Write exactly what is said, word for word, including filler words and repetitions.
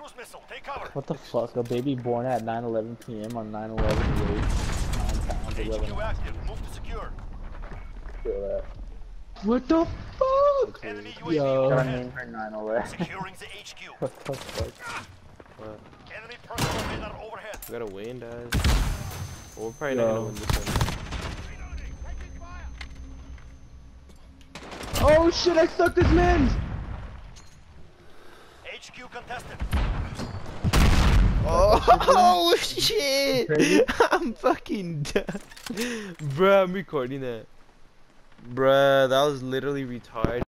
Cruise missile, take cover. What the fuck? A baby born at nine eleven p m on nine eleven eight. H Q active. Move to secure. Feel that. What the fuck? Enemy U A V Yo. overhead. For nine eleven. Securing the H Q. What the fuck? What? Enemy personal radar overhead. We gotta win, guys. Well, we're probably not Yo. gonna win this one. Oh shit, I sucked his man! H Q contested. Oh shit! I'm fucking done. Bruh, I'm recording that. Bruh, that was literally retarded.